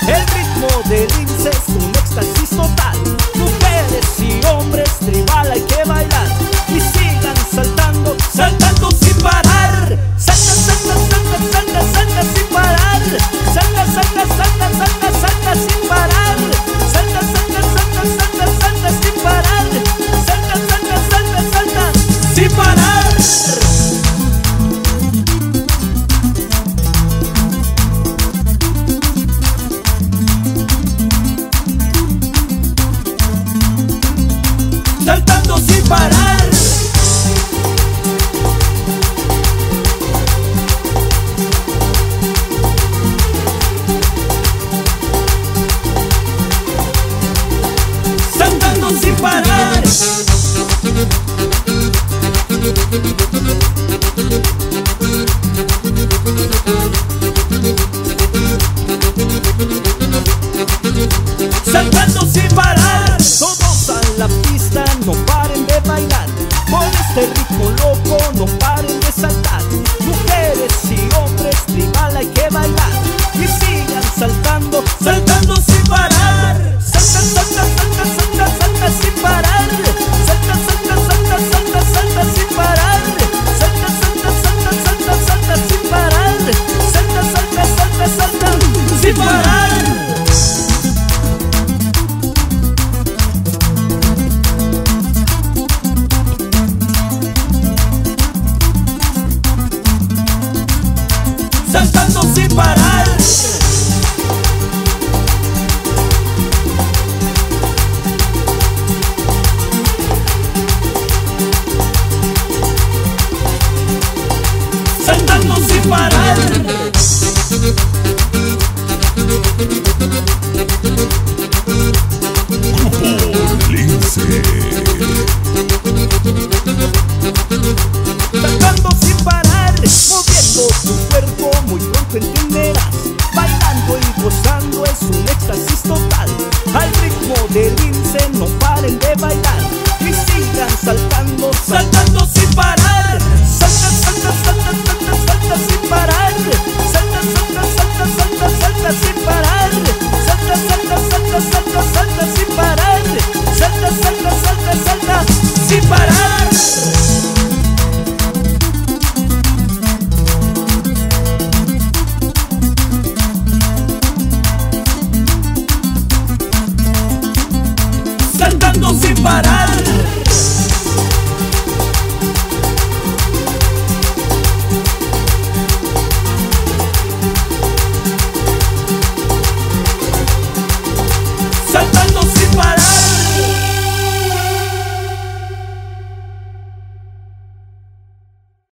El ritmo del lince es un éxtasis total. Mujeres y hombres, tribal hay que bailar. Y sigan saltando, saltando sin parar. Salta, salta, salta, salta, salta sin parar. Salta, salta, salta, salta, salta sin parar. Salta, salta, salta, salta, salta sin parar. Salta, salta, salta, salta sin parar. Saltando sin parar. Saltando sin parar. Saltando sin parar. Todos a la pista, no paren de bailar. Con este ritmo loco, no paren de saltar. Mujeres y hombres, tribal hay que bailar. Y sigan saltando, saltando sin parar. Salta, salta, salta, salta, salta sin parar. Salta, salta, salta, salta, salta sin parar. Salta, salta, salta, salta, salta sin parar. Salta, salta, salta, salta sin parar. Saltando sin parar. Saltando sin parar. Grupo Lince. Saltando sin parar, moviendo tu cuerpo, muy pronto entenderás. Bailando y gozando es un éxtasis total. Al ritmo del lince no paren de bailar. Y sigan saltando, saltando sin parar. Salta, salta, salta, salta, salta sin parar. Salta, salta, salta, salta, salta sin parar. Salta, salta, salta, salta, salta sin parar. Salta, salta, salta, salta sin parar. Saltando sin parar.